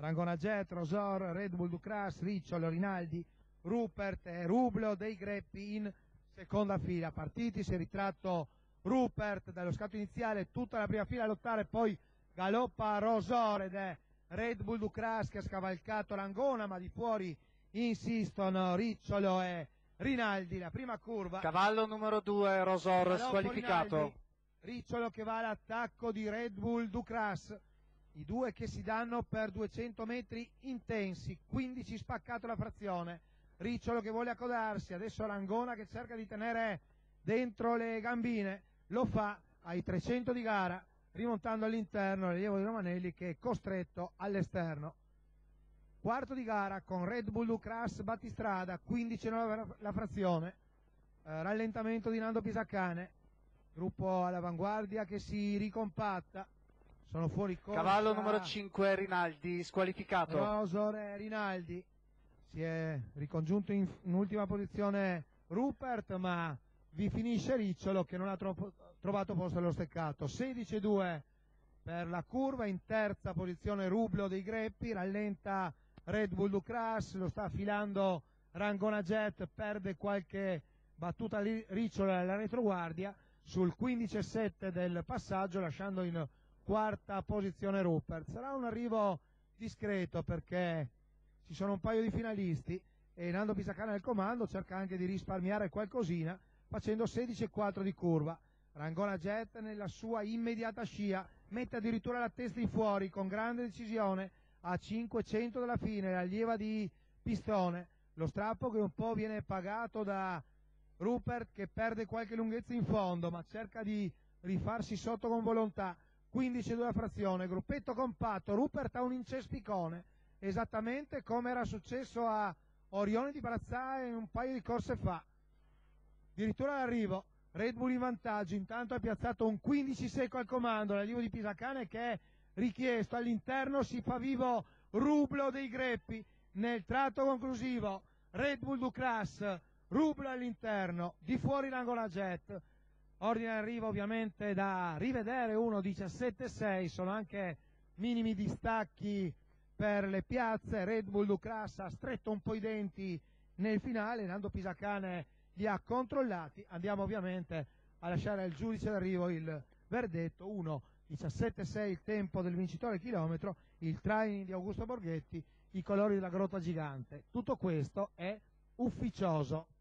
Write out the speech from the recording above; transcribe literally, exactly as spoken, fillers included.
Rangona Jet, Rosor, Red Bull Ducras, Ricciolo, Rinaldi, Rupert e Rublo dei Greppi in seconda fila. Partiti, si è ritratto Rupert dallo scatto iniziale, tutta la prima fila a lottare, poi galoppa Rosor ed è Red Bull Ducras che ha scavalcato Rangona, ma di fuori insistono Ricciolo e Rinaldi. La prima curva, cavallo numero due, Rosor, galoppo squalificato. Rinaldi, Ricciolo che va all'attacco di Red Bull Ducras, i due che si danno per duecento metri intensi, quindici spaccato la frazione. Ricciolo che vuole accodarsi, adesso Rangona che cerca di tenere dentro le gambine, lo fa ai trecento di gara, rimontando all'interno l'allievo di Romanelli che è costretto all'esterno. Quarto di gara con Red Bull Ducras battistrada, quindici la frazione, eh, rallentamento di Nando Pisacane, gruppo all'avanguardia che si ricompatta, sono fuori corsa. Cavallo numero cinque, Rinaldi, squalificato. Rosor e Rinaldi, si è ricongiunto in, in ultima posizione Rupert, ma vi finisce Ricciolo che non ha troppo, trovato posto allo steccato. sedici due per la curva, in terza posizione Rublo dei Greppi, rallenta Red Bull Ducras, lo sta affilando Rangona Jet, perde qualche battuta Ricciolo alla retroguardia sul quindici sette del passaggio, lasciando in quarta posizione Rupert. Sarà un arrivo discreto perché ci sono un paio di finalisti e Nando Pisacane al comando cerca anche di risparmiare qualcosina facendo sedici quattro di curva. Rangona Jet nella sua immediata scia mette addirittura la testa in fuori con grande decisione a cinquecento dalla fine, l'allieva di Pistone, lo strappo che un po' viene pagato da Rupert che perde qualche lunghezza in fondo ma cerca di rifarsi sotto con volontà. quindici due la frazione, gruppetto compatto, Rupert ha un incespicone esattamente come era successo a Orione di Brazzae un paio di corse fa. Addirittura l'arrivo, Red Bull in vantaggio, intanto ha piazzato un quindici secco al comando, l'allievo di Pisacane che è richiesto, all'interno si fa vivo Rublo dei Greppi, nel tratto conclusivo Red Bull Ducras, Rublo all'interno, di fuori Rangona Jet, ordine d'arrivo ovviamente da rivedere, uno diciassette sei, sono anche minimi distacchi per le piazze, Red Bull Ducras ha stretto un po' i denti nel finale, Nando Pisacane li ha controllati, andiamo ovviamente a lasciare al giudice d'arrivo il verdetto, uno diciassette sei il tempo del vincitore chilometro, il training di Augusto Borghetti, i colori della Grotta Gigante, tutto questo è ufficioso.